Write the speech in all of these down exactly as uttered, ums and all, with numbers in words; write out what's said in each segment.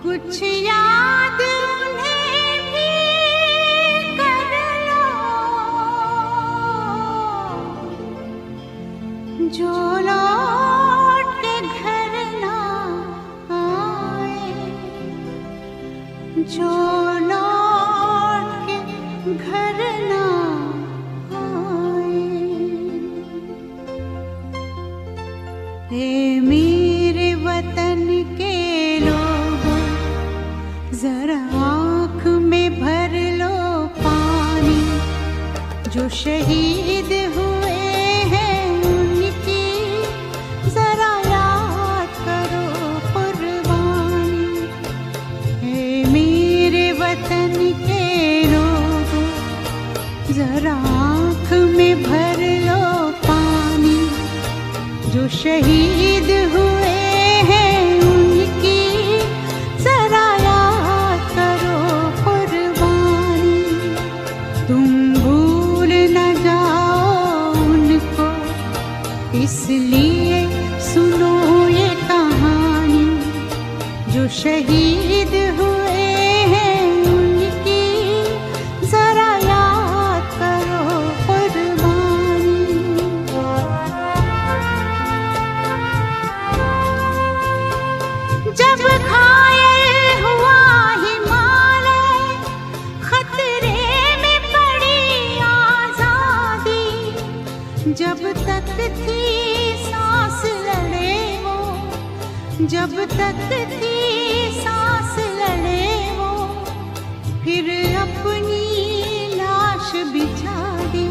कुछ याद उन्हें भी कर लो, जो लौट के घर ना आए, जो लौट के घर ना आए। ए मेरे वतन के लोगों, जरा आँख में भर लो पानी, जो शहीद हुए हैं उनकी जरा याद करो कुर्बानी। ए मेरे वतन के लोगों, जरा आँख में भर लो पानी, जो शहीद हुए हैं उनकी जरा याद करो कुर्बानी। तुम भूल न जाओ उनको, इसलिए सुनो ये कहानी, जो शहीद हुए हैं उनकी जरा याद करो कुर्बानी। जब घायल हुआ हिमालय, खतरे में पड़ी आजादी, जब तक थी सांस लड़े वो, जब तक थी सांस लड़े वो, फिर अपनी लाश बिछा दी,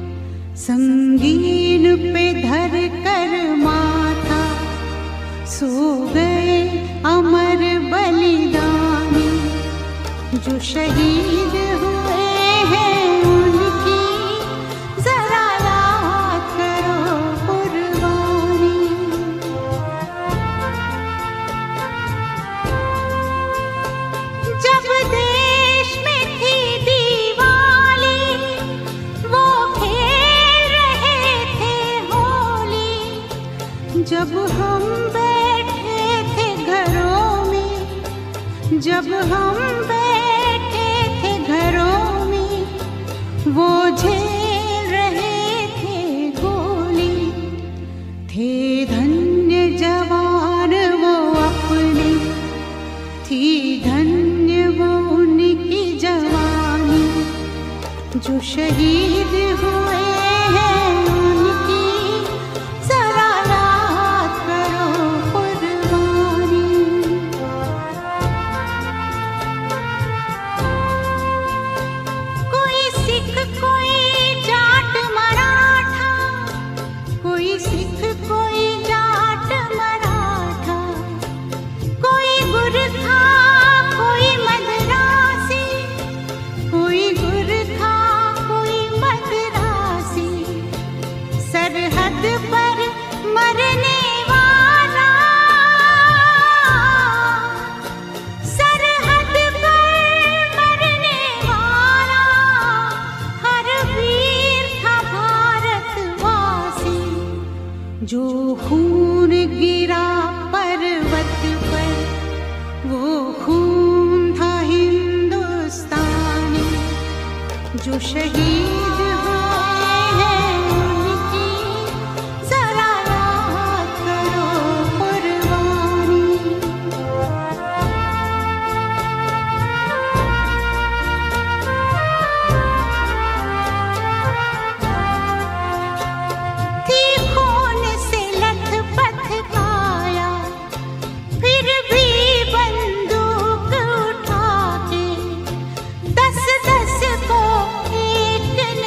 संगीन पे धर कर माथा, सो गए अमर बलिदानी, जो शहीद हुए हैं उनकी जरा याद करो कुर्बानी। जब देश में थी दिवाली, वो खेल रहे थे होली, जब हम जब हम बैठे थे घरों में, वो झेल रहे थे गोली। थे धन्य जवान वो अपने, थी धन्य वो उनकी जवानी, जो शहीद हुए हैं उनकी जरा याद करो कुर्बानी। कोई जाट मराठा, कोई सिख कोई जाट मराठा, कोई गुरखा कोई मद्रासी, कोई गुरखा कोई मद्रासी, सरहद पर मरने वाला, सरहद पर मरने वाला, हर वीर था भारतवासी, जो खून गिरा पर्वत पर, वो खून था हिंदुस्तानी, जो शहीद हुए हैं उनकी जरा याद करो कुर्बानी। थी खून से लथपथ काया, फिर भी बंदूक उठा के, दस दस को एक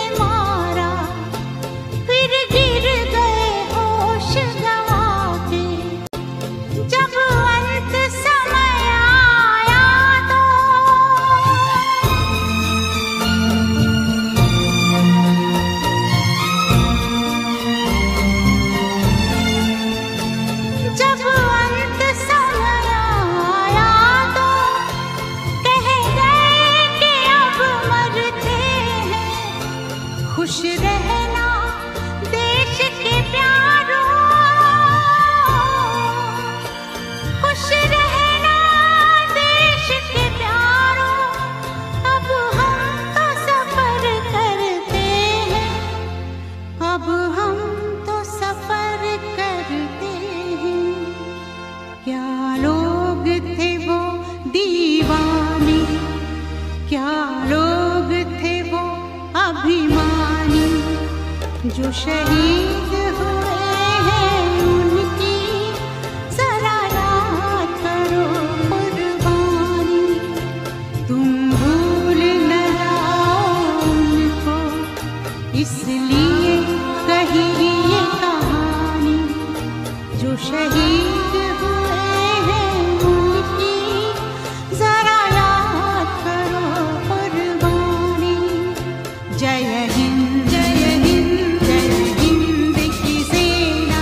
जो शहीद हुए हैं उनकी जरा याद करो कुर्बानी। तुम भूल न जाओ उनको, इसलिए कही ये कहानी। जो शहीद हुए हैं उनकी जरा याद करो कुर्बानी। जय हिंद जय हिंद जय हिंद की सेना।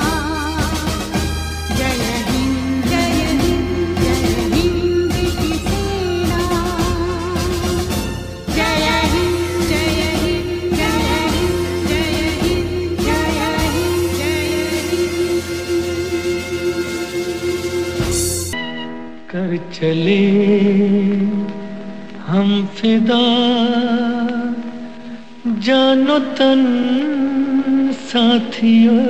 जय हिंद जय हिंद जय हिंद की सेना। जय हिंद जय हिंद जय हिंद जय हिंद जय हिंद जय हिंद। कर चले हम फिदा जानो तन साथियों,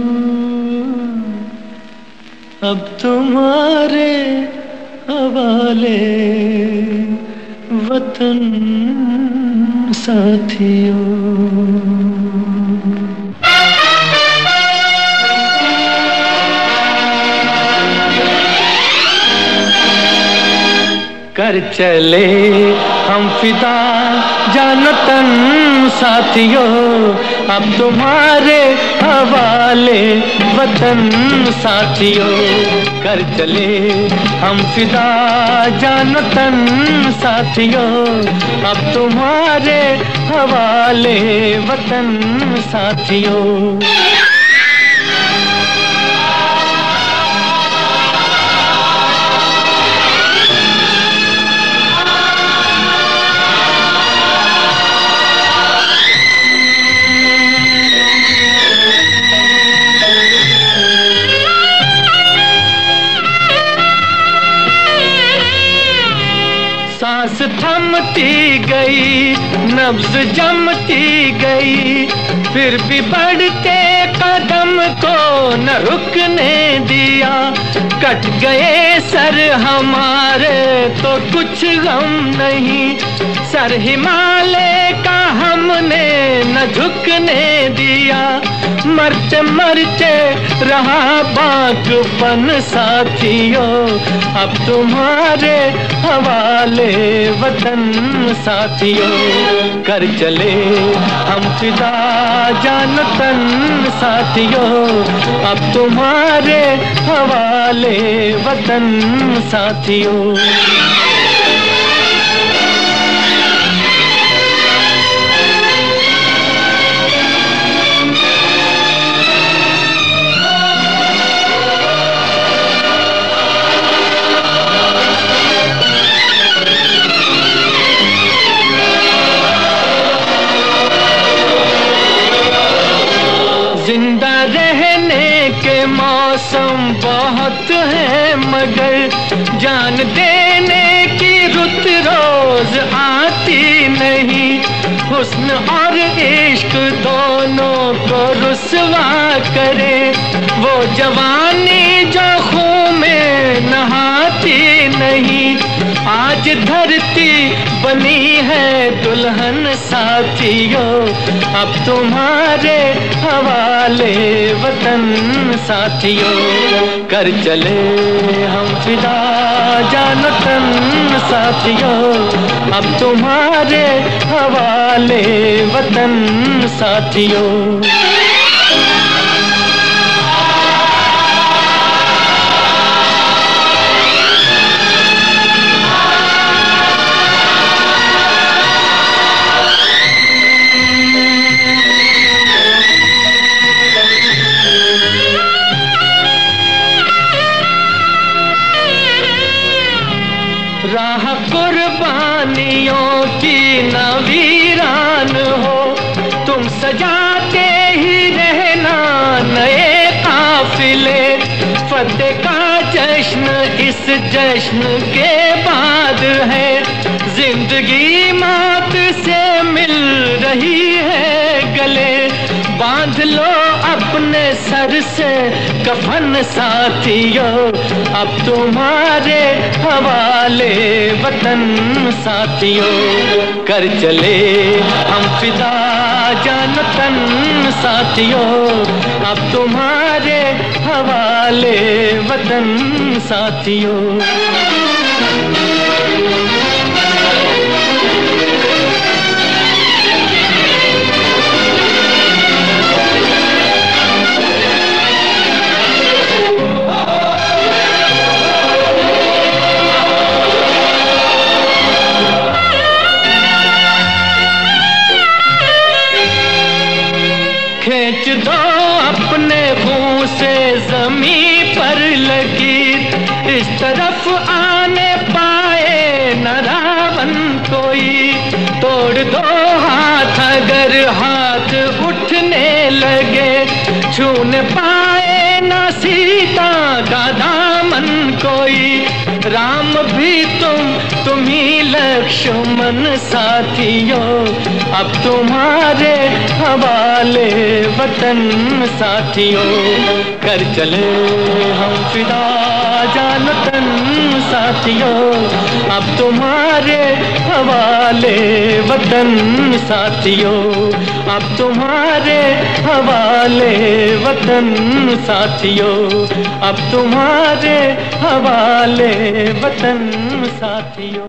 अब तुम्हारे हवाले वतन साथियों। कर चले हम फिदा जानो तन साथियों, अब तुम्हारे हवाले वतन साथियों। कर चले हम फिदा जानो तन साथियों, अब तुम्हारे हवाले वतन साथियों। सांस थमती गई, नब्ज जमती गई, फिर भी बढ़ते कदम को न रुकने दिया। कट गए सर हमारे तो कुछ गम नहीं, सर हिमालय का हमने न झुकने दिया। मरते मरते रहा बागपन साथियों, अब तुम्हारे हवाले वतन साथियों। कर चले हम फिदा जानो तन साथियों, अब तुम्हारे हवाले वतन साथियों। जिंदा रहने के मौसम बहुत है, मगर जान देने की रुत रोज आती नहीं। हुस्न और इश्क दोनों को रुसवा करे, वो जवानी जो खून में नहाती नहीं। आज धरती बनी है दुल्हन साथियों, अब तुम्हारे हवाले वतन साथियों। कर चले हम फिदा जानो तन साथियों, अब तुम्हारे हवाले वतन साथियों। राह कुर्बानियों की न वीरान हो, तुम सजाते ही रहना नए काफिले। फतेह का जश्न इस जश्न के बाद है, जिंदगी मौत से मिल रही है गले। बांध लो अपने सर से कफन साथियों, अब तुम्हारे हवाले वतन साथियों। कर चले हम फिदा जान तन साथियों, अब तुम्हारे हवाले वतन साथियों। खींच दो अपने मुंह से जमीन पर लगी, इस तरफ आने पाए न रावण कोई। तोड़ दो हाथ अगर हाथ उठने लगे, छूने पाए न सीता का दामन कोई। राम भी तुम तुम ही लक्ष्मण साथियों, अब तुम्हारे हवाले वतन साथियों। कर चले हम फिदा जान तन साथियों, अब तुम्हारे हवाले वतन साथियों, अब तुम्हारे हवाले वतन साथियों, अब तुम्हारे हवाले वतन साथियों।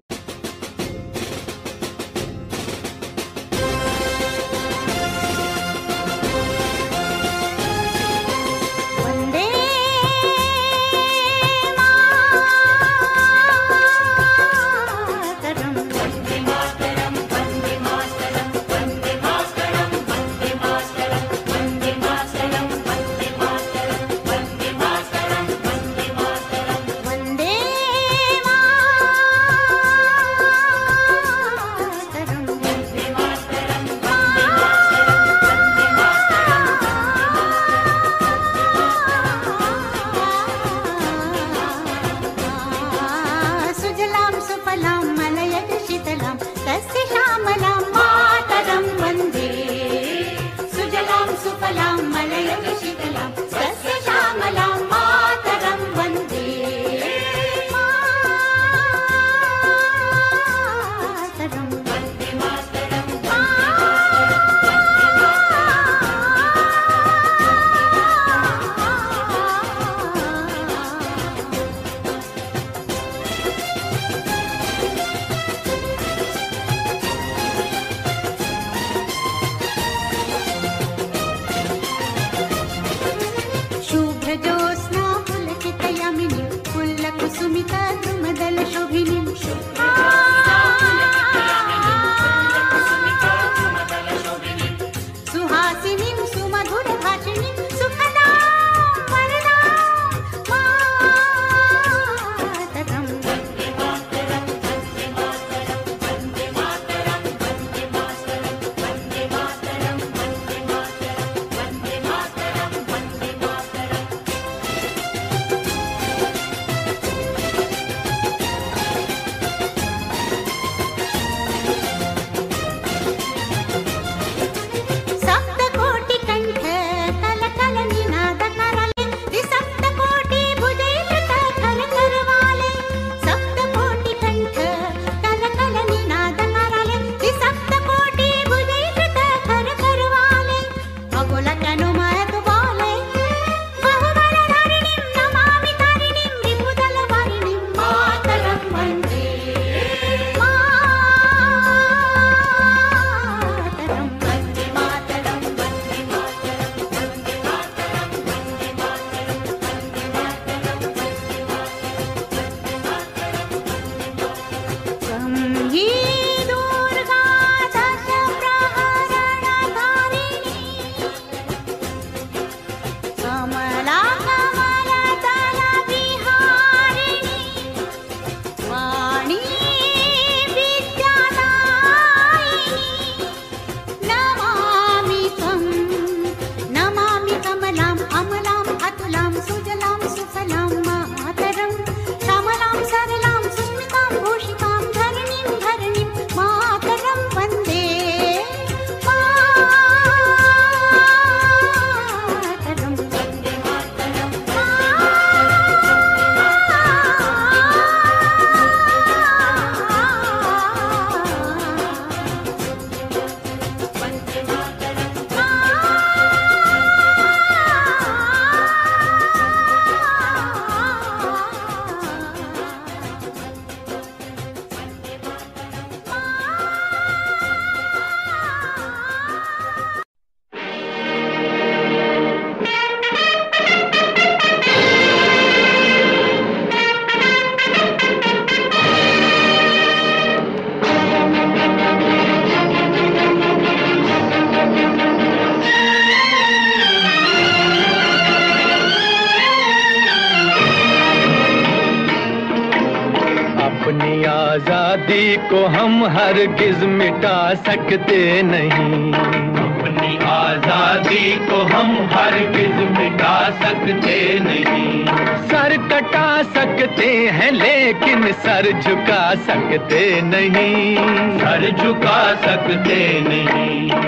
अपनी आजादी को हम हरगिज मिटा सकते नहीं, अपनी आजादी को हम हरगिज मिटा सकते नहीं। सर कटा सकते हैं लेकिन सर झुका सकते नहीं, सर झुका सकते नहीं।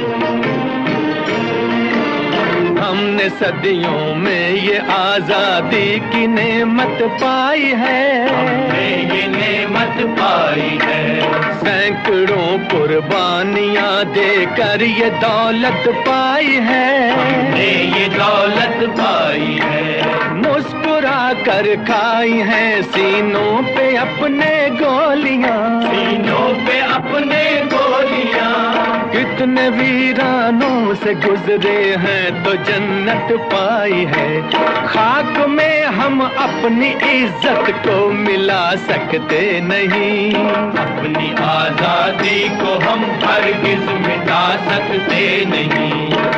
हमने सदियों में ये आजादी की नेमत पाई है, हमने ये नेमत पाई है। सैकड़ों कुर्बानियां देकर ये दौलत पाई है, हमने ये दौलत पाई है। मुस्कुरा कर खाई है सीनों पे अपने गोलियां, सीनों पे अपने गोलियां। कितने वीरानों से गुजरे हैं तो जन्नत पाई है। खाक में हम अपनी इज्जत को मिला सकते नहीं, अपनी आजादी को हम हरगिज मिटा सकते नहीं।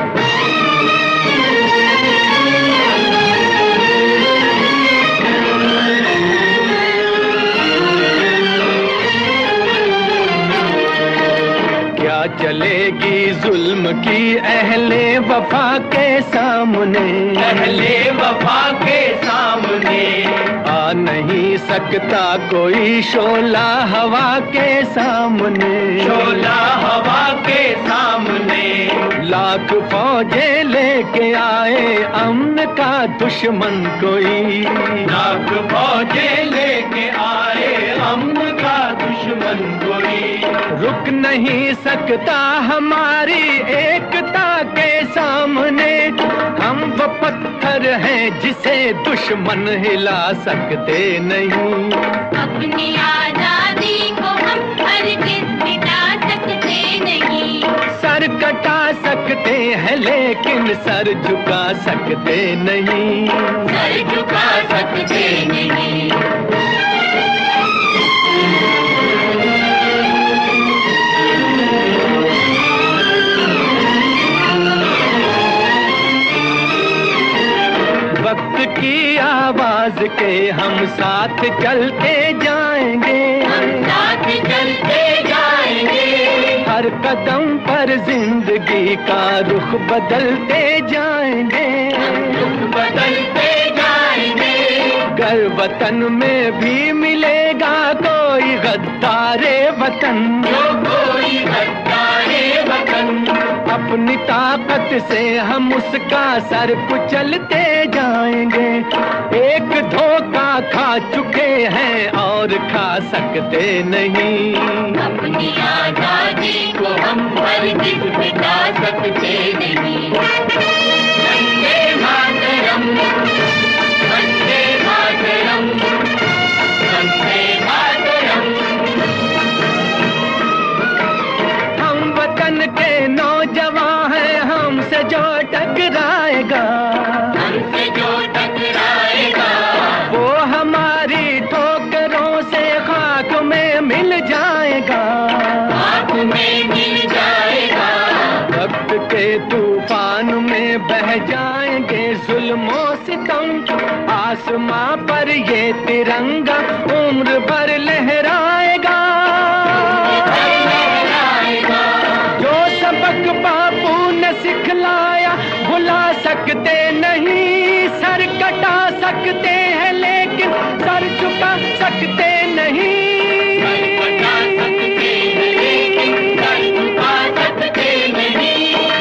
चलेगी जुल्म की अहले वफा के सामने, अहले वफा के सामने। आ नहीं सकता कोई शोला हवा के सामने, शोला हवा के सामने। लाख फौजें लेके आए अमन का दुश्मन कोई, लाख फौजें लेके आए अमन का दुश्मन कोई। रुक नहीं सकता हमारी एकता के सामने, हम वो पत्थर हैं जिसे दुश्मन हिला सकते नहीं। अपनी आजादी को हम हरगिज मिटा सकते नहीं। सर कटा सकते हैं लेकिन सर झुका सकते नहीं, सर झुका सकते नहीं। वक्त की आवाज के हम साथ चलते जाएंगे, हम साथ चलते जाएंगे। हर कदम पर जिंदगी का रुख बदलते जाएंगे, रुख बदलते जाएंगे। गर वतन में भी मिलेगा कोई गद्दारे वतन, जो कोई गद्दारे वतन। अपनी ताकत से हम उसका सर कुचलते जाएंगे। एक धोखा खा चुके हैं और खा सकते नहीं, अपनी आजादी को हम हरगिज मिटा सकते नहीं। वंदे मातरम, वंदे मातरम, वंदे मातरम। हम वतन के नौजवान हैं, हमसे जो टकराएगा, हमसे जो टकराएगा, वो हमारी ठोकरों से खाक में मिल जाएगा, खाक में मिल जाएगा। वक्त के तूफान में बह जाएंगे जुल्मों सितम। आसमां पर ये तिरंगा उम्र भर लहराएगा, जो सबक बापू ने सिखलाया भुला सकते नहीं। सर कटा सकते हैं लेकिन सर झुका सकते नहीं, सर कटा सकते हैं लेकिन सर झुका सकते नहीं।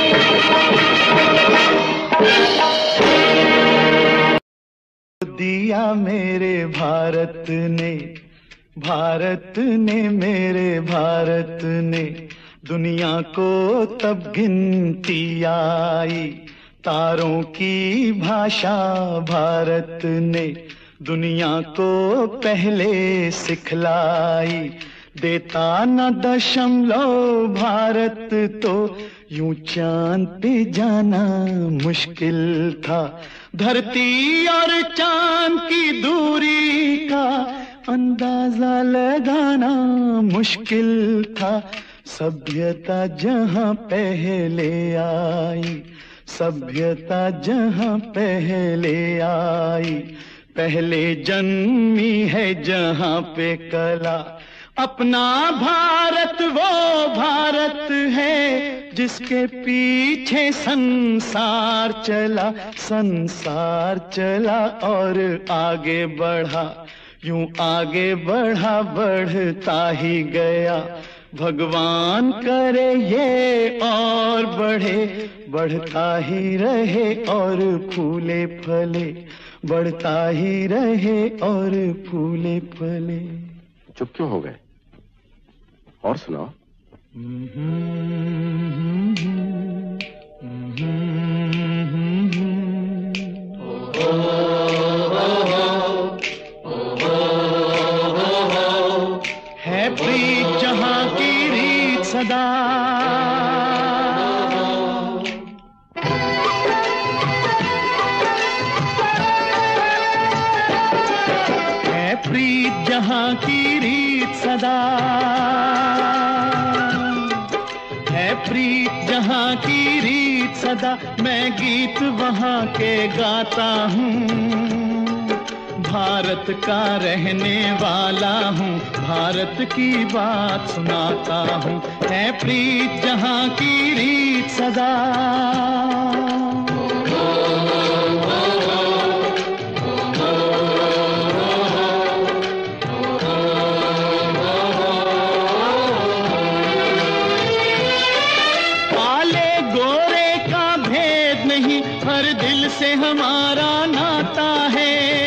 दिया मेरे भारत ने, भारत ने मेरे भारत ने, दुनिया को तब गिनती आई। तारों की भाषा भारत ने दुनिया को पहले सिखलाई। देता न दशमलव भारत तो यूं चांद पे जाना मुश्किल था। धरती और चांद की दूरी का अंदाजा लगाना मुश्किल था। सभ्यता जहां पहले आई, सभ्यता जहां पहले आई, पहले जन्मी है जहां पे कला। अपना भारत वो भारत है जिसके पीछे संसार चला, संसार चला और आगे बढ़ा, यूं आगे बढ़ा बढ़ता ही गया। भगवान करे ये और बढ़े, बढ़ता ही रहे और फूले फले, बढ़ता ही रहे और फूले फले। चुप क्यों हो गए? और सुनाओ। है प्रीत जहां की रीत सदा, है प्रीत जहां की रीत सदा, है प्रीत जहां की रीत सदा। मैं गीत वहां के गाता हूँ, भारत का रहने वाला हूँ, भारत की बात सुनाता हूँ। है प्रीत जहां की रीत सदा। काले गोरे का भेद नहीं, हर दिल से हमारा नाता है।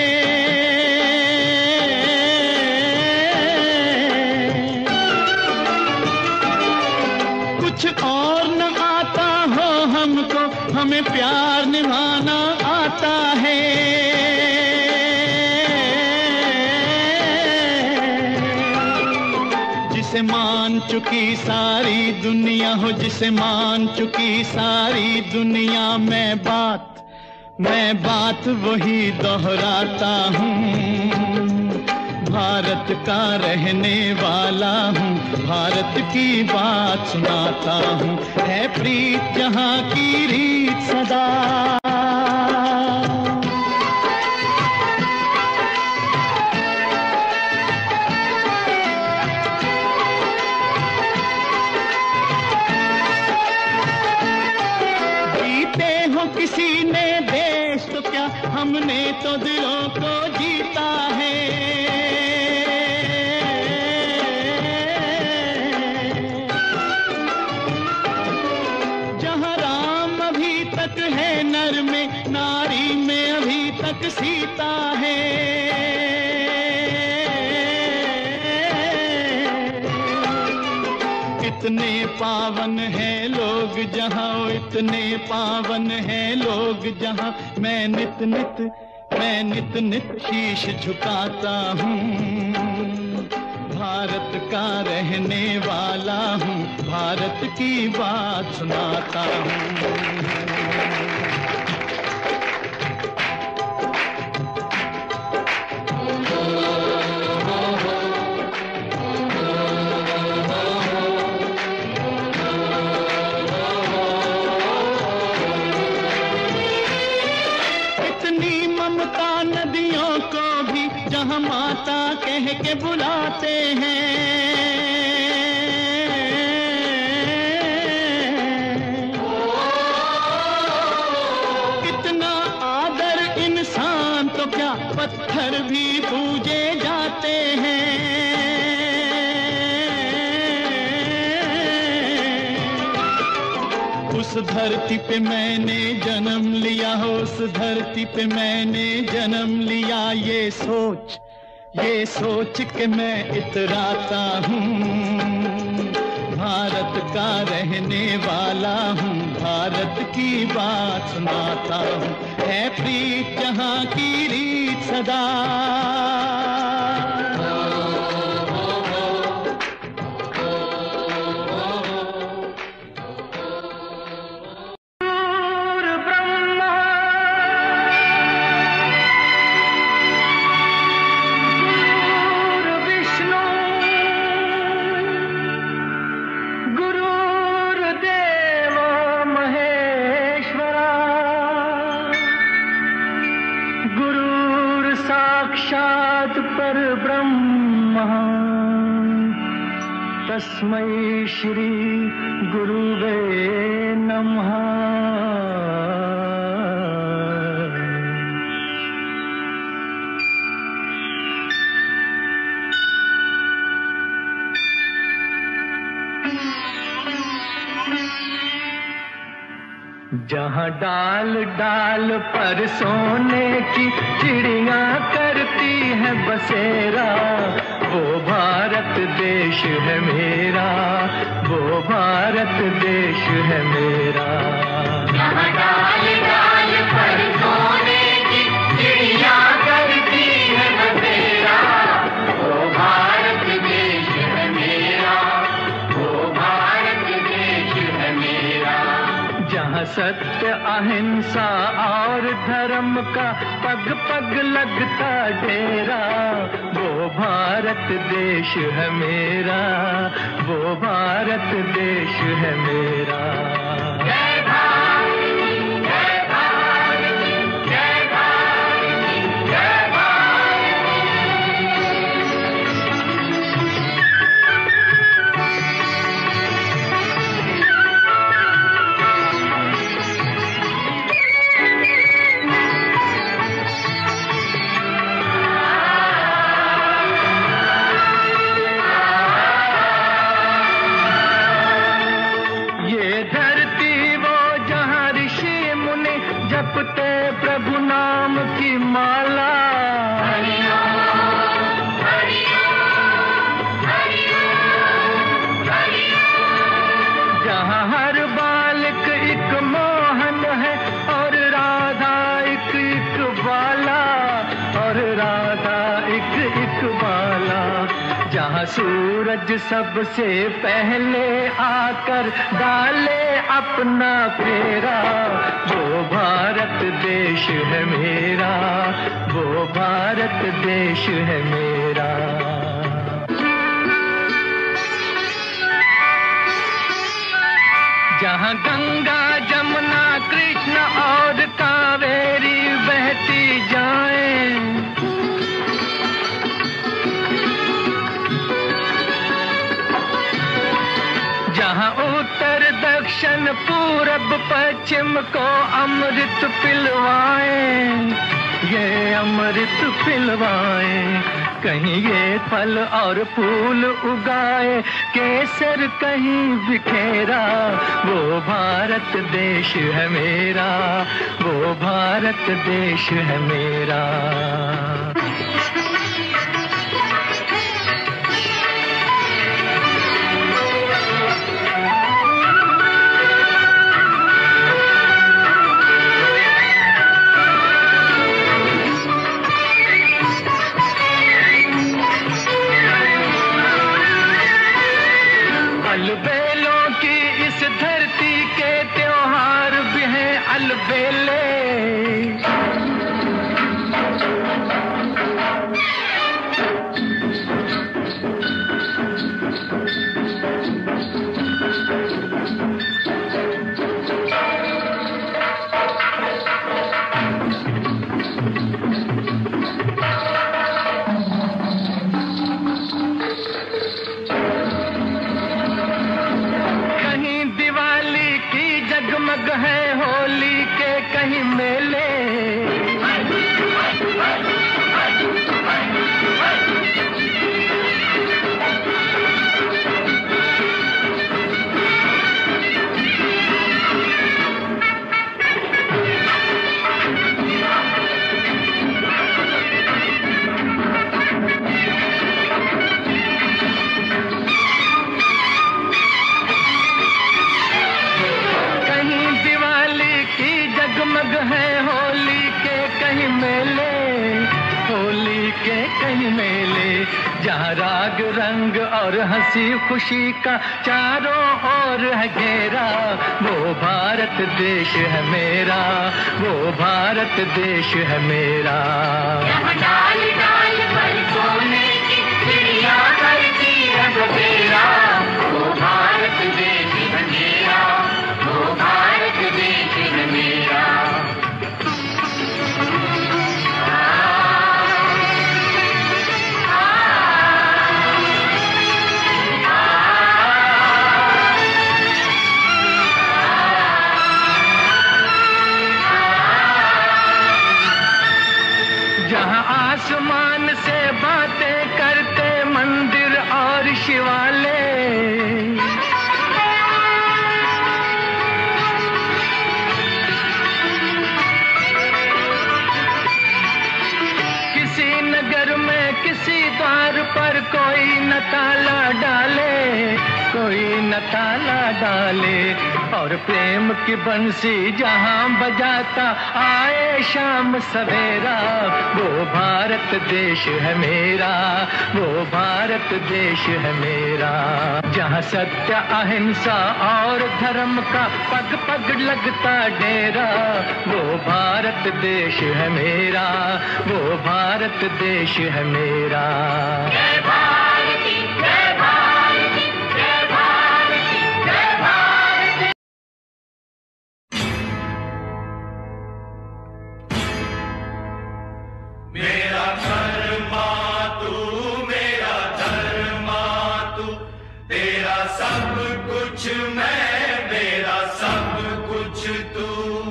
और न आता हो हमको, हमें प्यार निभाना आता है। जिसे मान चुकी सारी दुनिया हो, जिसे मान चुकी सारी दुनिया, मैं बात मैं बात वही दोहराता हूँ। भारत का रहने वाला हूँ, भारत की बात सुनाता हूँ। है प्रीत जहां की रीत सदा। जीते हो किसी ने देश तो क्या, हमने तो दिलों को जीता है। है नर में, नारी में अभी तक सीता है। इतने पावन हैं लोग जहां, इतने पावन हैं लोग जहां, मैं नित नित मैं नित नित शीश झुकाता हूँ। भारत का रहने वाला हूँ, भारत की बात सुनाता हूँ। इतनी ममता नदियों को भी जहाँ माता कह के बुलाते हैं। इतना आदर इंसान तो क्या, पत्थर भी पूजे जाते हैं। उस धरती पे मैंने जन्म लिया हो, उस धरती पे मैंने जन्म लिया, ये सोच ये सोच के मैं इतराता हूँ। भारत का रहने वाला हूँ, भारत की बात सुनाता हूँ। है प्रीत जहाँ की रीत सदा। गुरुर् सा तस्मै श्री गुरुवे नमः। जहाँ डाल डाल पर सोने की चिड़िया करती है बसेरा, वो भारत देश है मेरा, वो भारत देश है मेरा। जहाँ डाल डाल पर सोने की चिड़िया करती है बसेरा, वो भारत देश है मेरा, वो भारत देश है मेरा। जहाँ सत्य अहिंसा और धर्म का पग पग लगता डेरा, वो भारत देश है मेरा, वो भारत देश है मेरा। जय भारत, जय भारत, जय भारत, जय भारत। जपते प्रभु नाम की माला, हरि ओम, हरि ओम, हरि ओम, हरि ओम। जहाँ हर बालक एक मोहन है और राधा एक एक बाला, और राधा एक एक बाला। जहाँ सूरज सबसे पहले आकर डाले अपना फेरा, वो भारत देश है मेरा, वो भारत देश है मेरा। जहाँ गंगा जमुना कृष्ण और कावेरी बहती जाएं, जहाँ उत्तर दक्षिण पूरब पश्चिम को अमृत पिलवाएं, ये अमृत पिलवाएं। कहीं ये फल और फूल उगाए, केसर कहीं बिखेरा, वो भारत देश है मेरा, वो भारत देश है मेरा। अलबेलों की इस धरती के त्योहार भी हैं अलबेले, जगमग है होली के कहीं मेले, जगमग है होली के कहीं मेले, होली के कहीं मेले। जहाँ राग रंग और हंसी खुशी का चारों ओर है घेरा, वो भारत देश है मेरा, वो भारत देश है मेरा। यहाँ डाल डाल पर सोने की चिड़िया करती है बसेरा, वो भारत देश है मेरा, वो भारत देश है मेरा। आ, आ, आ, ताला डाले, कोई न ताला डाले। और प्रेम की बंसी जहां बजाता आए शाम सवेरा, वो भारत देश है मेरा, वो भारत देश है मेरा। जहां सत्य अहिंसा और धर्म का पग पग लगता डेरा, वो भारत देश है मेरा, वो भारत देश है मेरा। जय भारती, जय भारती, जय भारती, जय भारती। मेरा धर्मा तू, मेरा धर्मा तू, तेरा सब कुछ मैं, मेरा सब कुछ तू।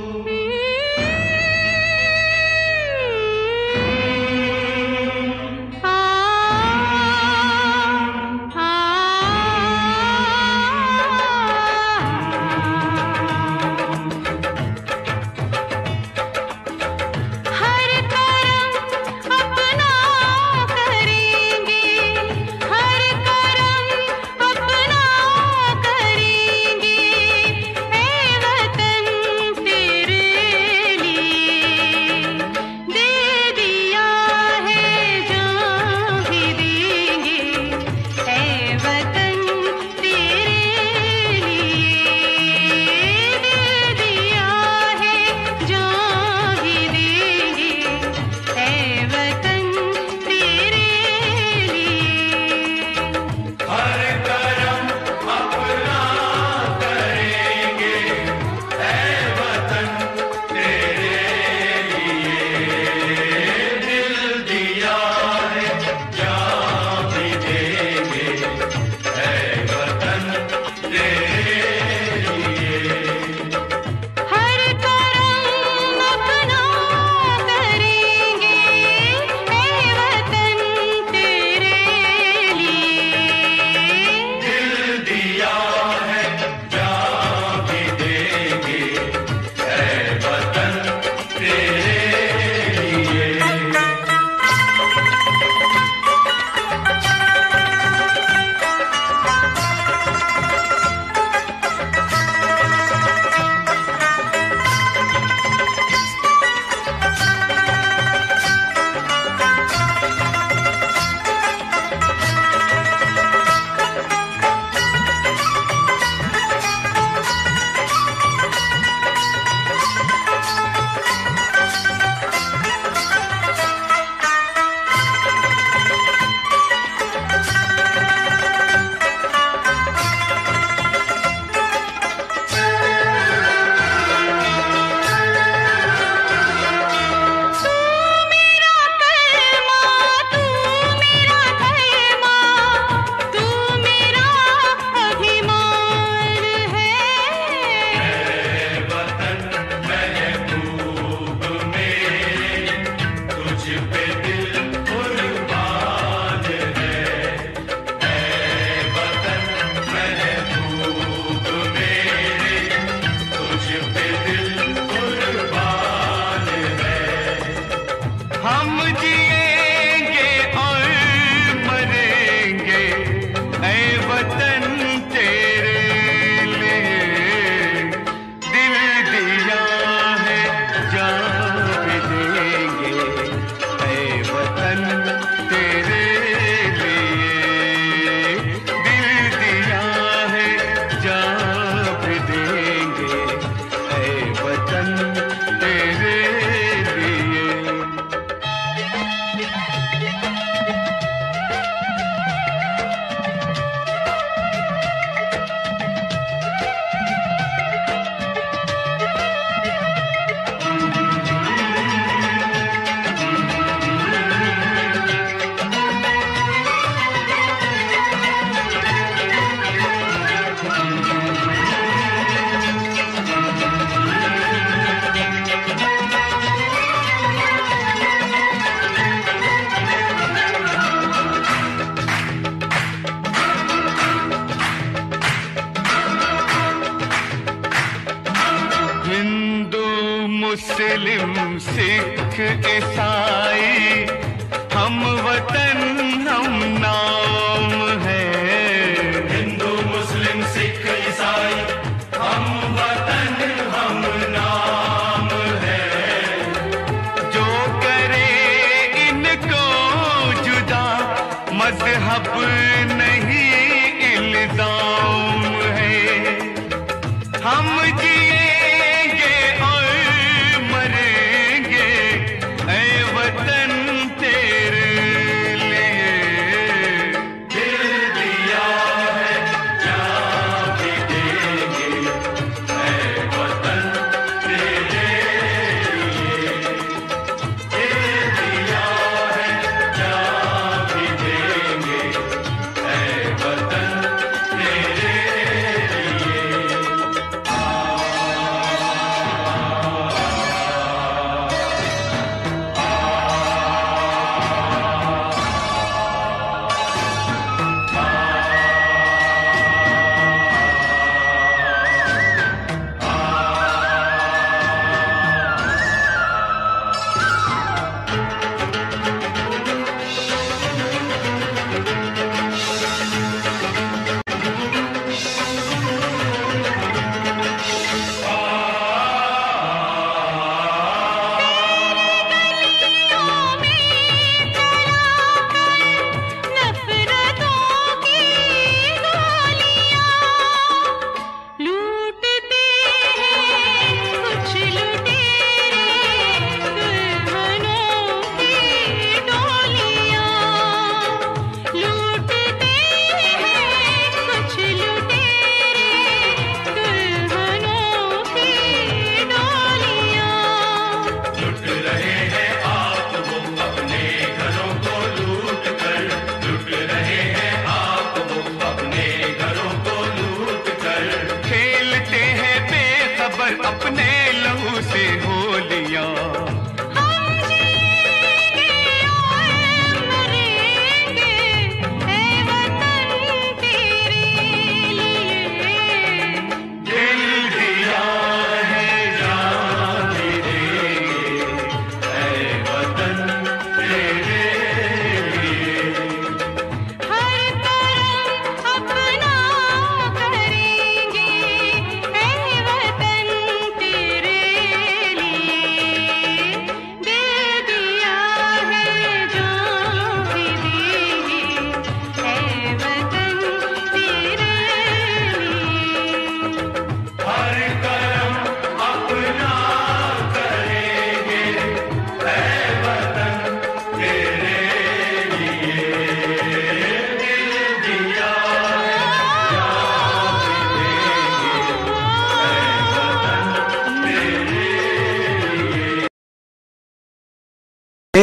मुस्लिम सिख ईसाई हम वतन हम नाम है।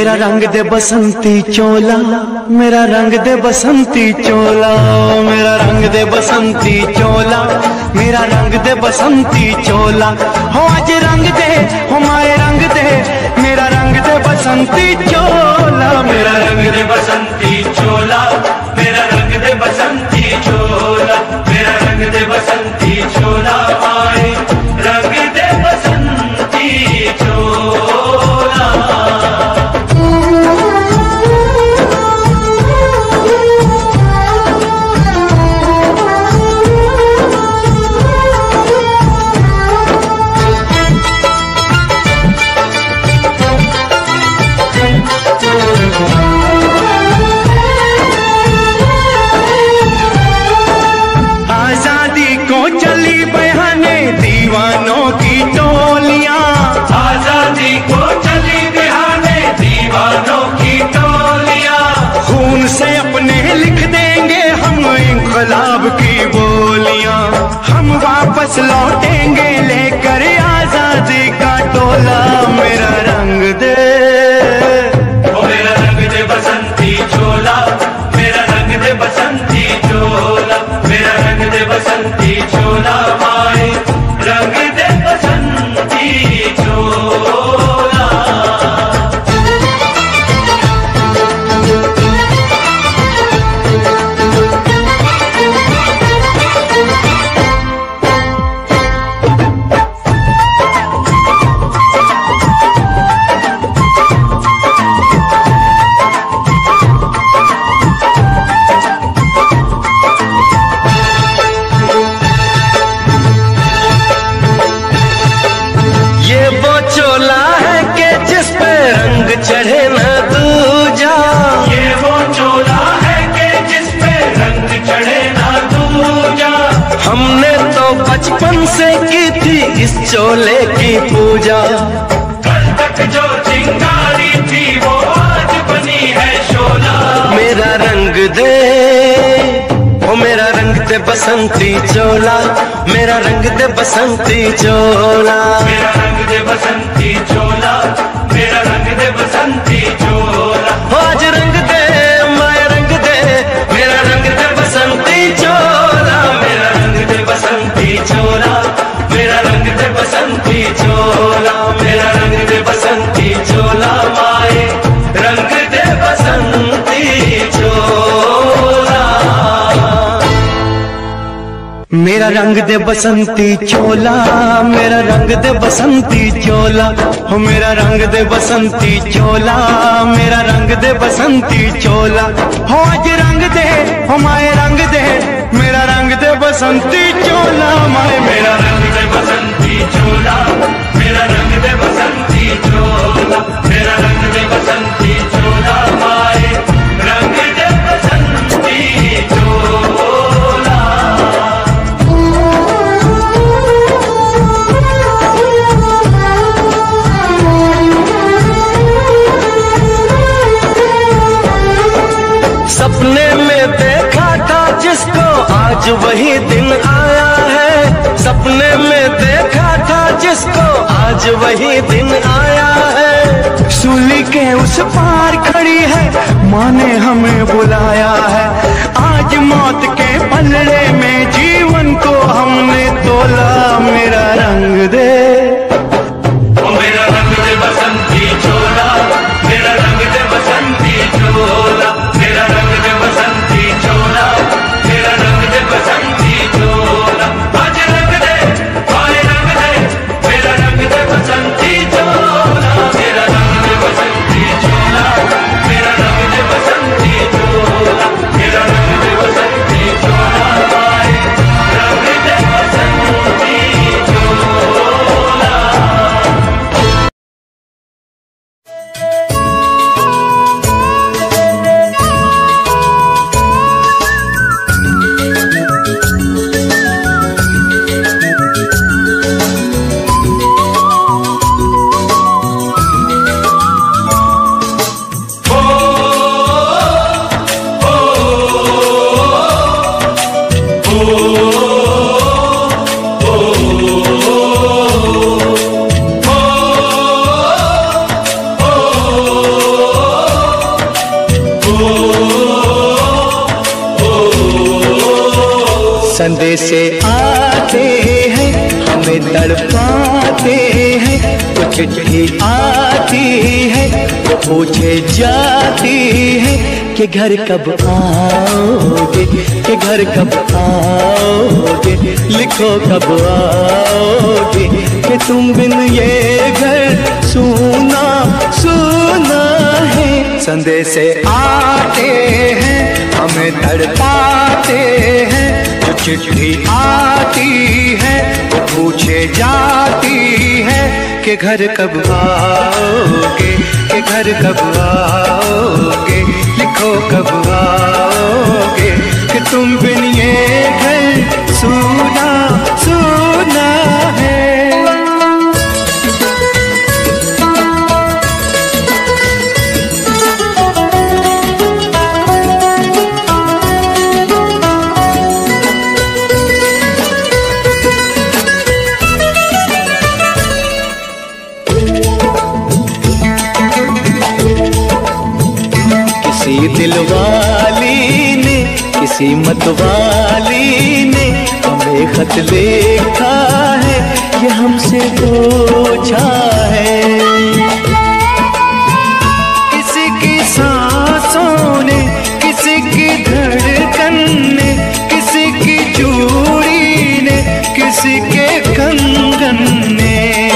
मेरा रंग दे बसंती चोला, मेरा रंग दे बसंती चोला, मेरा रंग दे बसंती चोला, मेरा रंग दे बसंती चोला। हो आज रंग दे, हो माए रंग दे, मेरा रंग दे बसंती चोला, मेरा रंग दे बसंती चोला, मेरा रंग दे बसंती चोला, मेरा रंग दे बसंती चोला, आए रंग दे बसंती चोला। आजादी को चली बहाने दीवानों की टोलियां, आजादी को चली बहाने दीवानों की टोलियां, खून से अपने लिख देंगे हम इंकलाब की बोलियां, हम वापस लौटेंगे लेकर आजादी का टोला। मेरा रंग दे, ओ मेरा रंग दे बसंती चोला, मेरा रंग दे बसंती चोला, मेरा रंग दे बसंती चोला, माए रंग दे बसंती चोला। चढ़े न दूजा, ये वो चोला है कि जिस पे रंग चढ़े न दूजा। हमने तो बचपन से की थी इस चोले की पूजा, कल तक जो चिंगारी थी वो आज बनी है शोला। मेरा रंग दे, ओ मेरा रंग दे बसंती चोला, मेरा रंग दे बसंती चोला, मेरा रंग दे बसंती चोला, मेरा रंग दे बसंती चोला। आज रंग दे, माया रंग दे, मेरा रंग दे बसंती चोला, मेरा रंग दे बसंती चोला, मेरा रंग दे बसंती चोला, मेरा रंग दे बसंती चोला, माए रंग दे बसंती चोला। मेरा रंग दे बसंती चोला, मेरा रंग दे बसंती चोला, हो मेरा रंग दे बसंती चोला, मेरा रंग दे बसंती चोला। हो आज रंग दे, हो माए रंग दे, मेरा रंग दे बसंती चोला, माए मेरा रंग दे बसंती चोला, मेरा रंग दे बसंती चोला, मेरा रंग दे बसंती चोला, माए रंग दे बसंती चोला। सपने में देखा था जिसको आज वही दिन आया है, सपने में देखा था जिसको आज वही दिन आया है। सूली के उस पार खड़ी है, माँ ने हमें बुलाया है, आज मौत के पलड़े में जीवन को हमने तोला। मेरा रंग दे, ओ मेरा रंग दे बसंती चोला, मेरा रंग दे बसंती चोला, मेरा रंग दे बसंती चोला, मेरा रंग दे बसंती चोला। आज रंग दे, आए रंग दे, मेरा रंग दे बसंती चोला, मेरा रंग दे बसंती चोला, मेरा रंग दे बसंती चोला, मेरा रंग दे बसंती चोला, आए रंग दे बसंती चोला। संदेशे आते हैं हमें तड़पाते हैं, वो चिट्ठी आती है वो पूछे जाती है कि घर कब आओगे, कि घर कब आओगे, लिखो कब आओगे, कि तुम बिन ये घर सूना सूना है। संदेशे आते हैं हमें तड़पाते हैं, जो चिट्ठी आती है वो पूछे जाती है कि घर कब आओगे, कि घर कब आओगे, लिखो कब आओगे, कि तुम बिन ये घर सूना सूना है। दिलवाली ने किसी मतवाली ने हमें खत लिखा है, ये हमसे पूछा है। किसी की सांसों ने, किसी की धड़कन ने, किसी की चूड़ी ने, किसी के कंगन ने,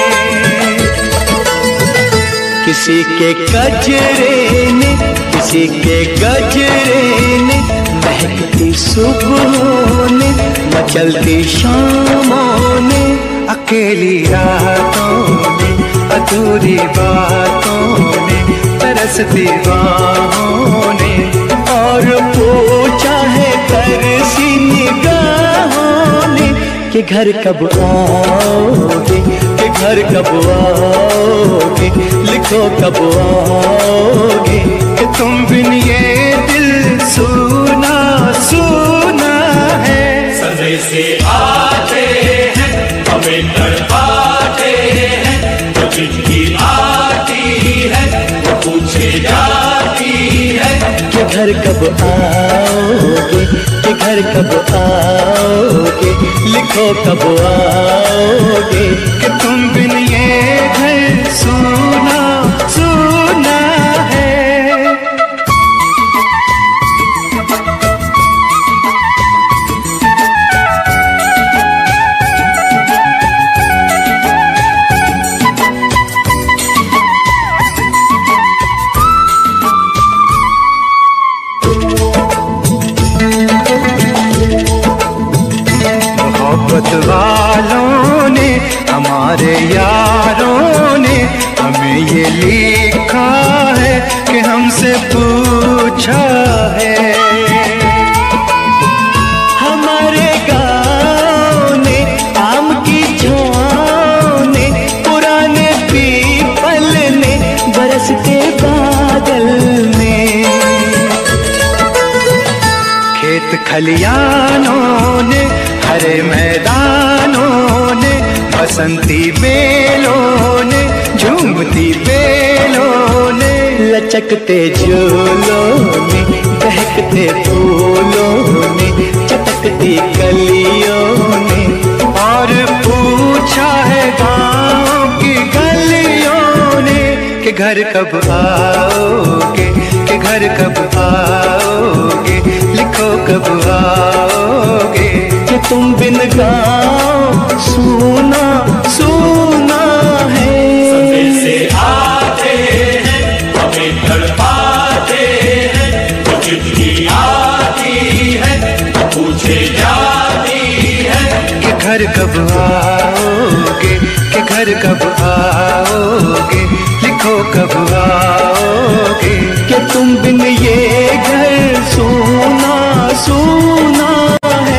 किसी के गजरे ने, किसी के गजरे ने, महकती सुबहों ने, मचलती शामों ने, अकेली रातों ने, अधूरी बातों ने, तरसती बाहों ने, और पूछा है तरसी निगाहों ने कि घर कब आओगे, कि घर कब आओगे, लिखो कब आओगे, कि तुम बिन ये दिल सूना सूना है। संदेशे आते हैं हमें तड़पाते हैं, जो चिट्ठी आती है वो पूछे जाती है कि घर कब आओगे, कि घर कब आओगे, लिखो कब आओगे, कि तुम बिन ये घर सूना सूना है। वालों ने, हमारे यारों ने हमें ये लिखा है कि हमसे पूछा है। हमारे गाँव ने, आम की छाँव ने, पुराने पीपल ने, बरसते बादल ने, खेत खलियानों ने, हरे मैदानों ने, बसंती बेलों ने, झूमती बेलों ने, लचकते झूलों ने, बहकते फूलों ने, चटकती कलियों ने, और पूछा है गाँव की गलियों ने कि घर कब आओगे, कि घर कब आओगे, लिखो कब आओगे, कि तुम बिन गाँव सूना सूना है। संदेशे आते हैं हमें तड़पाते हैं, जो चिट्ठी आती है पूछे जाती है कि घर कब आओगे, कि घर कब आओगे, लिखो कब आओगे, कि तुम बिन ये घर सूना सूना है।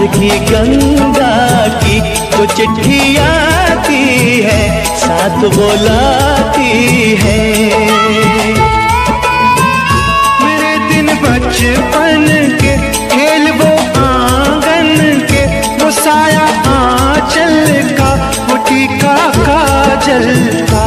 भी गंगा की जो चिट्ठी आती है साथ बुलाती है। मेरे दिन बचपन के खेल वो आंगन के, वो साया आंचल का, वो टीका काजल का,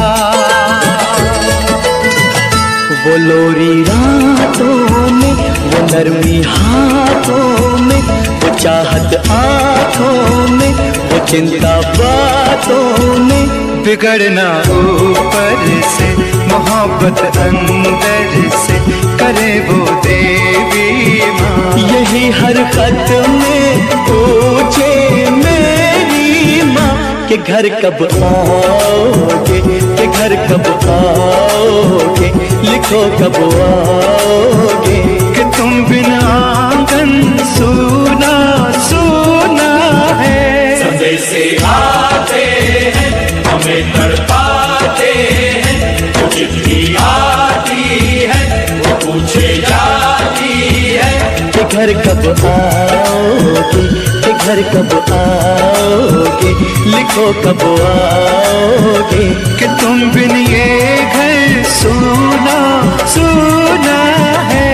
वो लोरी रातों में, वो नरमी हाथों में, वो चाहत आँखों में, वो चिंता बातों में। बिगड़ना ऊपर से मोहब्बत अंदर से करे वो देवी माँ। यही हर खत में पूछे मेरी माँ कि घर कब आओगे, कि घर कब आओगे, लिखो कब आओगे। कि तुम बिना आंगन सूना सूना है। संदेशे आते हैं हमें तड़पाते हैं, वो चिट्ठी आती है वो पूछे जाती है कि घर कब आओगे, कि घर कब आओगे, लिखो कब आओगे। कि तुम बिन ये घर सूना सूना है।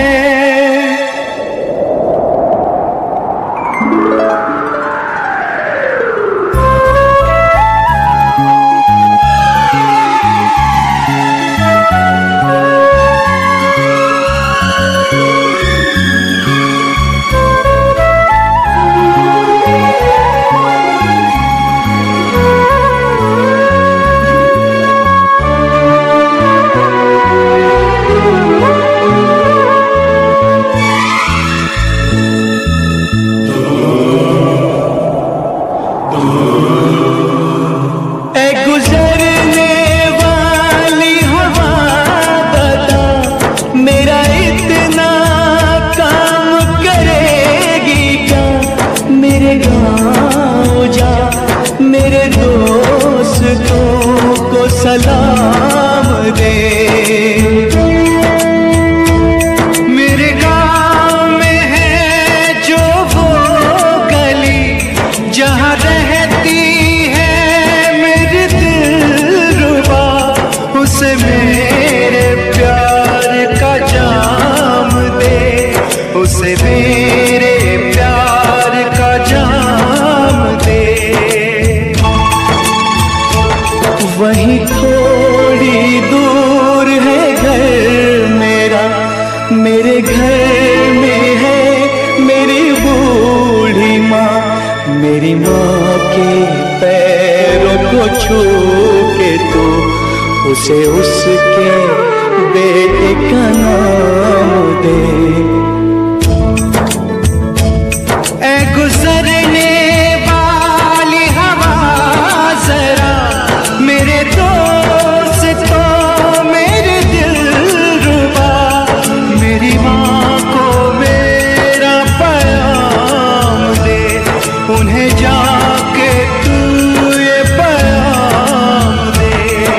सलाम दे। मेरे गाँव में है जो वो गली जहाँ रहती है मेरी दिलरुबा, उसे मेरे प्यार का जाम दे, उसे मेरे प्यार का जाम दे। वहीं थोड़ी दूर है घर मेरा, मेरे घर में है मेरी बूढ़ी माँ। मेरी माँ के पैरों को छू के तो उसे उसके बेटे का नाम दे। ऐ गुजरने वाली हवा जरा मेरे दोस्तों मेरे दिलरुबा, मेरी माँ को मेरा पैगाम दे, उन्हें जाके तू ये पैगाम दे।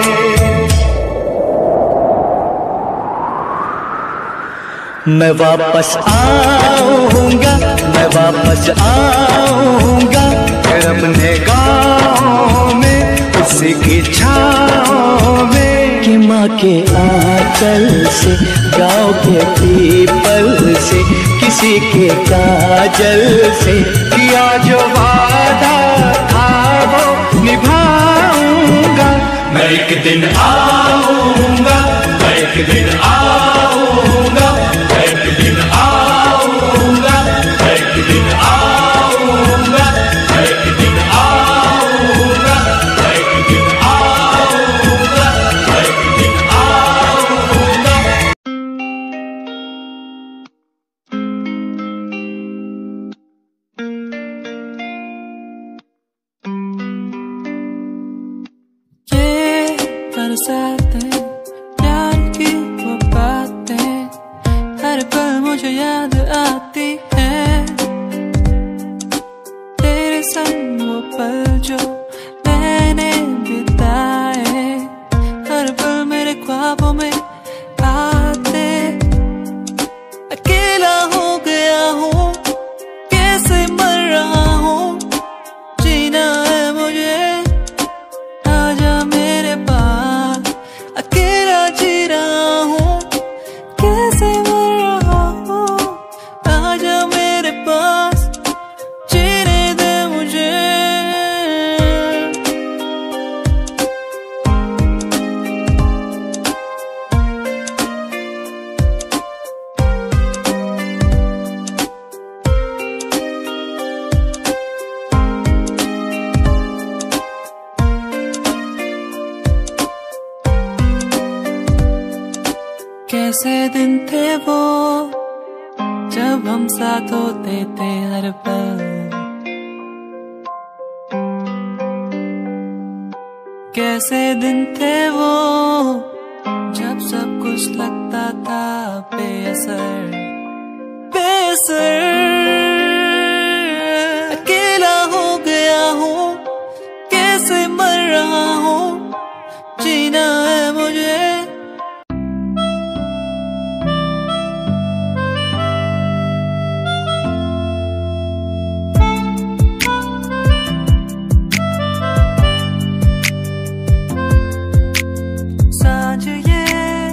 मैं वापस आऊंगा, मैं वापस आऊंगा फिर अपने गाँव में उसी की छाँव में। कि माँ के आंचल से, गाँव के पीपल से, किसी के काजल से किया जो वादा था वो निभाऊंगा। मैं एक दिन आऊंगा, मैं एक दिन आऊंगा, मैं एक दिन आऊंगा, मैं एक दिन आऊंगा, मैं एक दिन आऊंगा, मैं एक दिन आऊंगा, मैं एक दिन आऊंगा। ये बरसातें प्यार की वो बातें हर पल मुझे याद आती है। तेरे संग वो पल जो मैंने बिताए हर पल मेरे ख्वाबों में आते। अकेला हो गया हूँ कैसे मर रहा हूँ कैसे दिन थे वो जब हम साथ होते थे हर पल। कैसे दिन थे वो जब सब कुछ लगता था बेअसर बेअसर। अकेला हो गया हूँ, कैसे मर रहा हूँ, जीना है मुझे। सांझ ये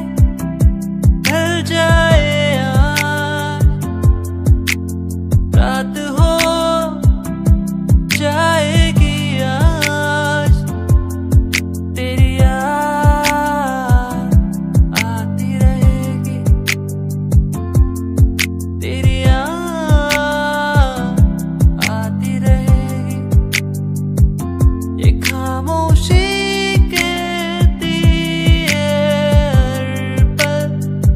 ढल जाए आज, रात हो जाएगी आज, तेरी याद आती रहेगी, तेरी याद आती रहेगी। ये खामोशी कहती है हर पल,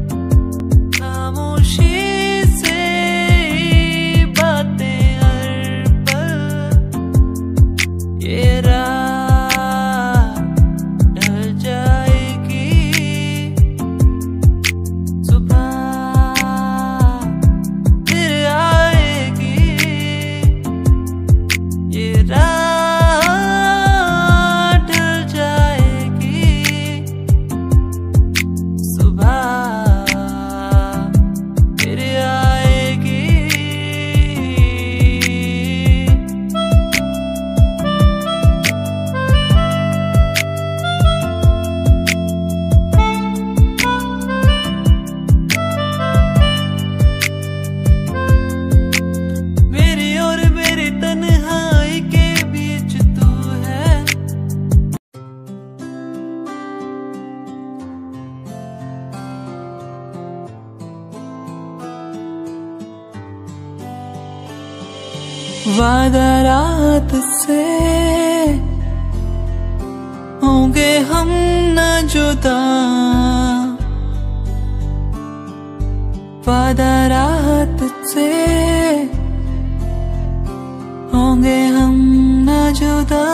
खामोशी से ही बातें हर पल। ये रात ढल जाएगी, सुबह फिर आएगी। ये रात ढल जाएगी, सुबह फिर आएगी। मेरी और मेरी तन्हाई के बीच तू है। वादा रात से होंगे हम न जुदा, वादा रात से होंगे हम न जुदा।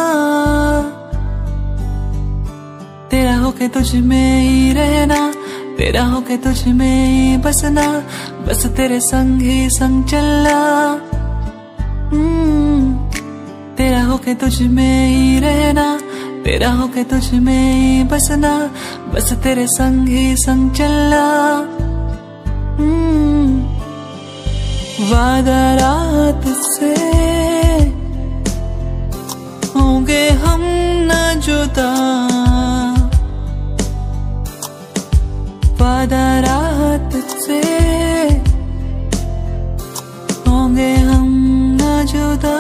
तेरा होके तुझ में ही रहना, तेरा होके तुझ में ही बसना, बस तेरे संग ही संग चलना। हम्म, तेरा होके तुझ में ही रहना, तेरा होके तुझ में ही बसना, बस तेरे संग ही संग चलना। हम्म, वादा रात से होंगे हम न जुदा, वादा रात से होंगे हम न जुदा।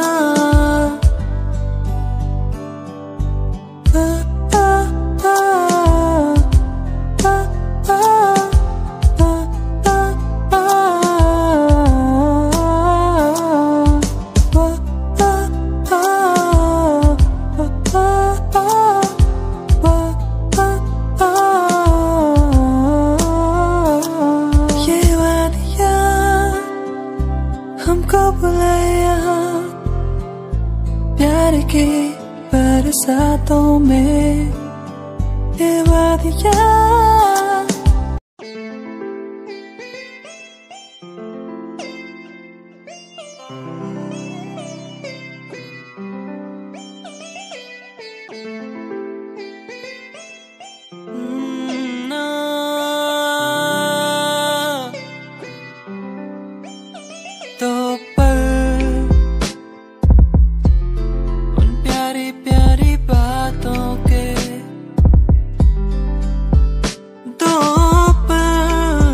ये वादियाँ हमको बुलाए यहाँ प्यार के बरसातों में। ये वादियाँ तो पल उन प्यारी प्यारी बातों के, दो पल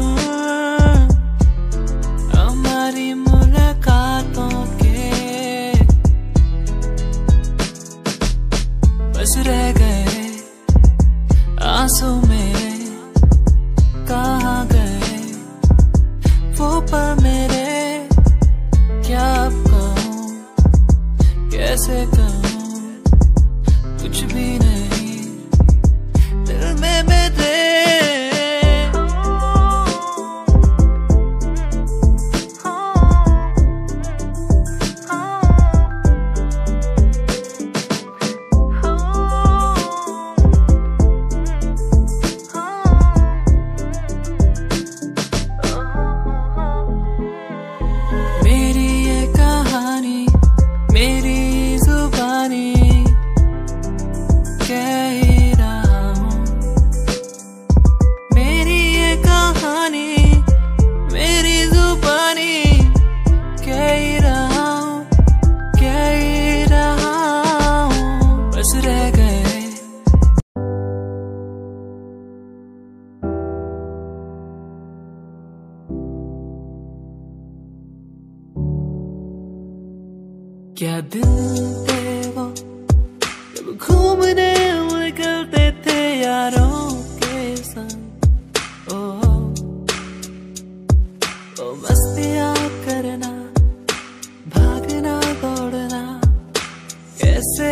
हमारी मुलाकातों के, बस रह गए आंसू मेरे, कहाँ गए वो पल मेरे। क्या अब कहूँ, कैसे कहूँ, कुछ भी नहीं दिल में मेरे। क्या दिन थे वो जब घूमने निकलते थे यारों के संग। ओ, ओ मस्तियाँ करना, भागना दौड़ना, कैसे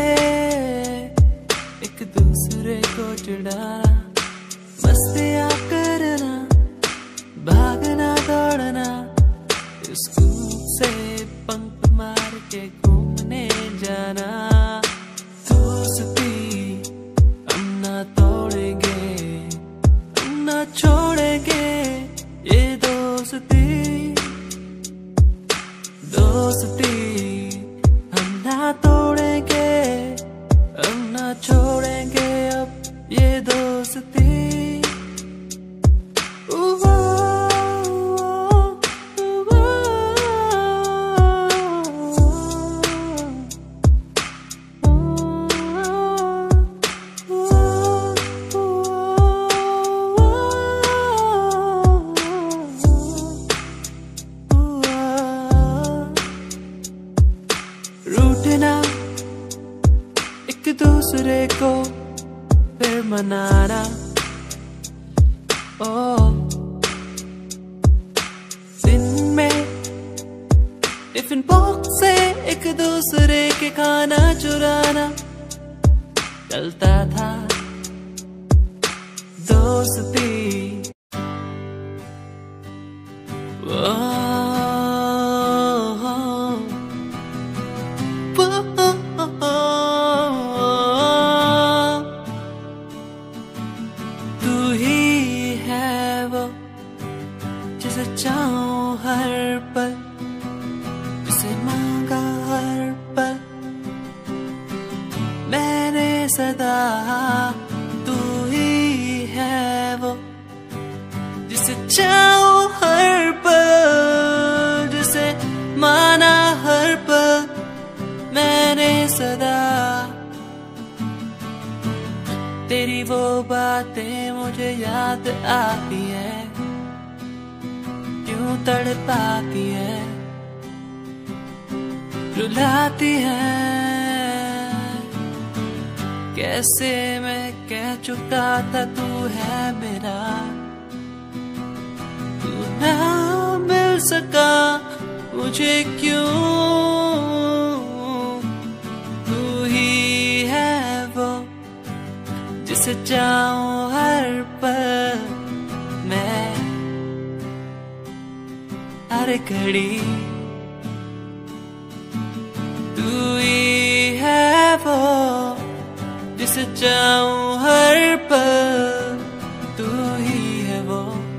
एक दूसरे को चिढ़ाना। मस्तियाँ करना, भागना दौड़ना, स्कूल से पंख मार के घूमने जाना। दोस्ती हम ना तोड़ेंगे, हम ना छोड़ेंगे ये दोस्ती। दोस्ती हम ना तोड़ेंगे, हम ना छोड़ेंगे अब ये दोस्ती। रूठना एक दूसरे को फिर मनाना। ओ दिन में टिफिन बॉक्स से एक दूसरे के खाना चुराना चलता था दोस्ती। ओ, जिसे चाहूं हर पल, जिसे मांगा हर पल, मैंने सदा। तू ही है वो जिसे चाहूं हर पल, जिसे माना हर पल, मैंने सदा। तेरी वो बातें मुझे याद आती है, क्यों तड़पाती है, रुलाती है। कैसे मैं कह चुका था तू है मेरा, तू ना मिल सका मुझे क्यों। तू ही है वो जिसे चाहूं हर पल, मैं हर घड़ी। तू ही है वो जिसे चाहूं हर पल, तू ही है वो,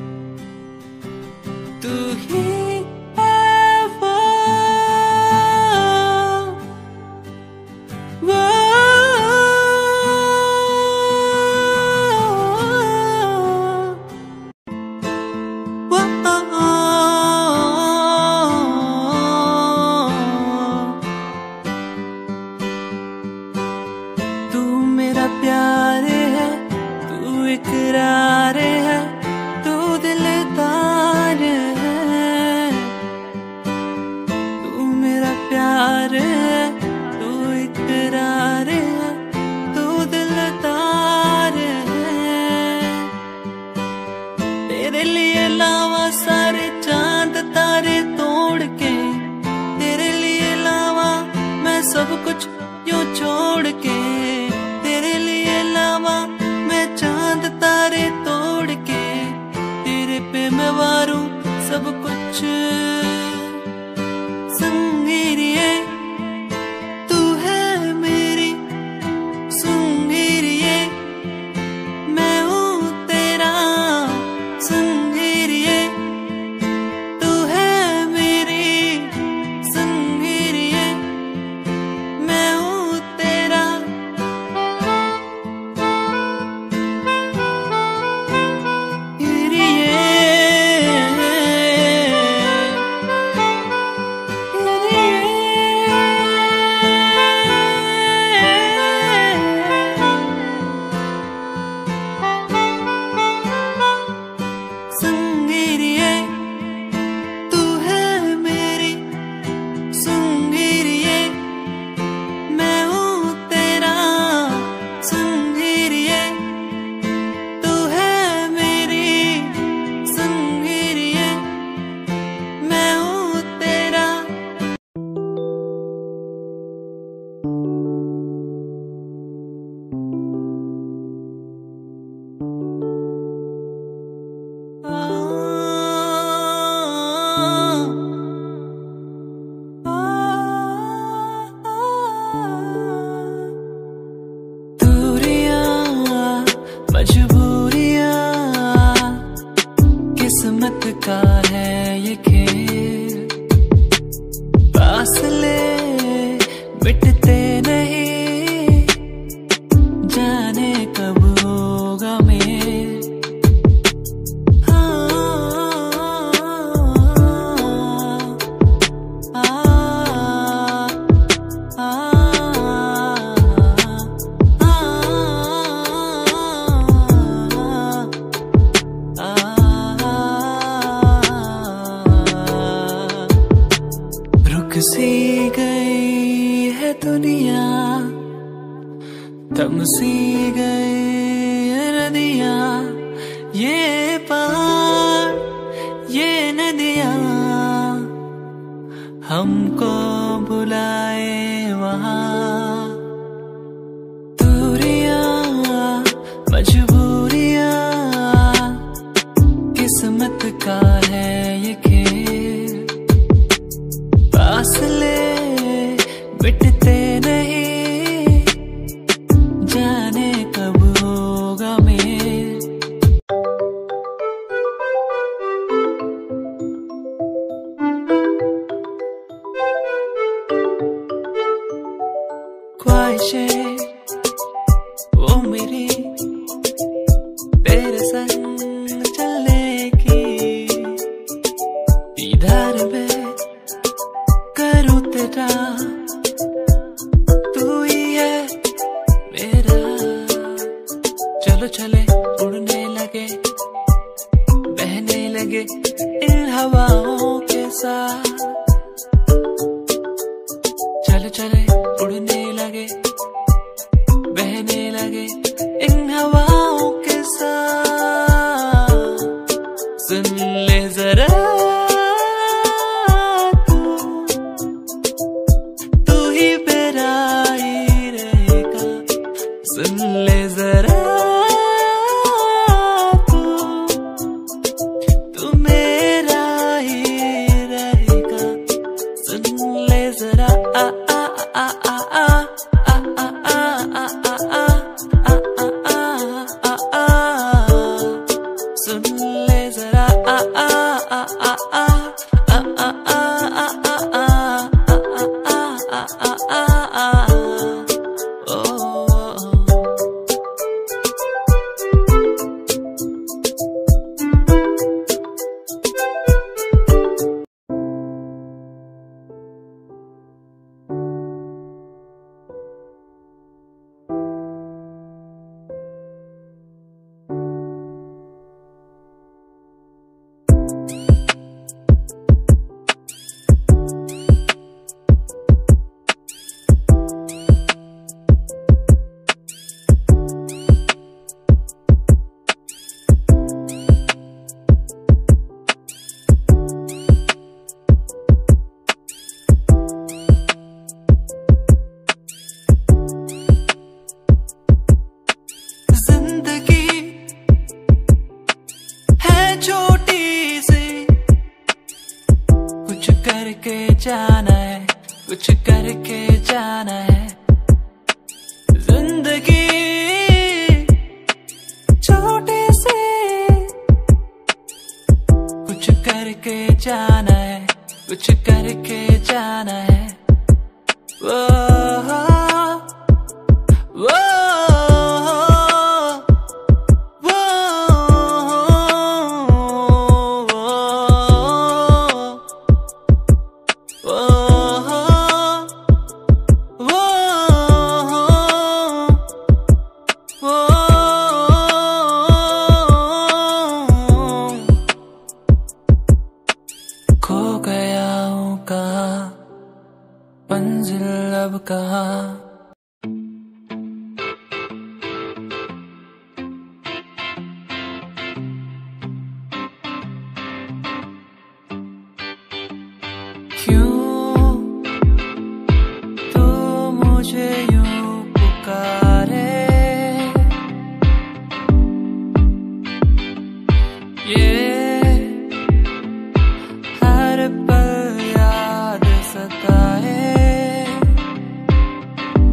तू ही है वो, वो। तू मेरा प्यार दुनिया थम सी गए नदियाँ, ये पहाड़ ये नदियाँ हमको बुलाए वहाँ। दूरियाँ मजबूरियाँ किस्मत का है ये खेल, फासले मिटते नहीं जाने कब होगा मेल। ख्वाहिशें वो मेरी तेरे संग चलने की, दीदार में करूँ तेरा तू ही है मेरा। चलो चले उड़ने लगे बहने लगे इन हवाओं के साथ, चलो चले उड़ने लगे बहने लगे इन हवाओं के साथ। सुन ले जरा तू तू ही मेरा ही रहेगा, सुन ले जरा तू तू मेरा ही रहेगा, सुन ले जरा आ आ आ आ आ जाना है, कुछ करके जाना है। जिंदगी छोटे से कुछ करके जाना है, कुछ करके जाना है। वो वो मंजिल अब कहाँ। क्यों तू मुझे यूं पुकारे, ये हर पल याद सताए।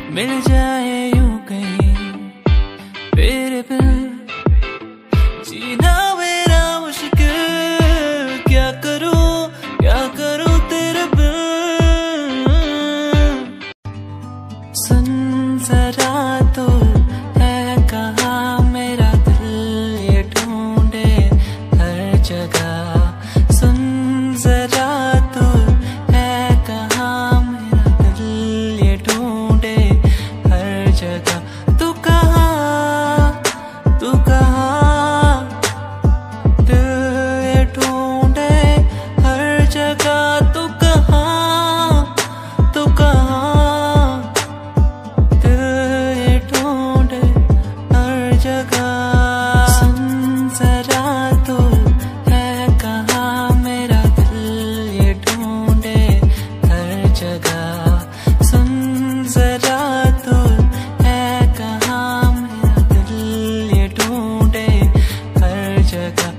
मिल जाए यूं कहीं तेरे बिन जीना मेरा मुश्किल, क्या करूं क्या करूं तेरे बिन। सुन जरा तो है कहाँ मेरा दिल ये ढूंढे हर जगह। सुन जरा तो है कहाँ मेरा दिल ये ढूंढे हर जगह। तू कहाँ तू कहाँ दिल ये ढूंढे हर जगह। तू कहाँ तू कहाँ दिल ये ढूंढे हर जगह। सुन जरा तो है कहाँ मेरा दिल ये ढूंढे हर जगह। सुन जरा तो है कहाँ मेरा दिल ये ढूंढे हर जगह।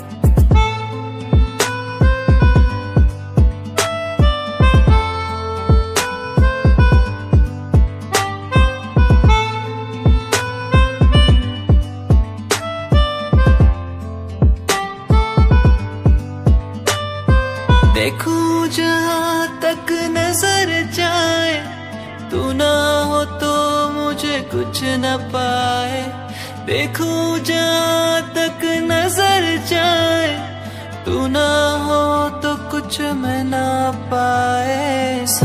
देखूं जहाँ तक नजर जाए, तू ना हो तो मुझे कुछ न पाए। देखूं जहाँ तक नजर जाए, तू ना हो तो कुछ मैं ना पाए।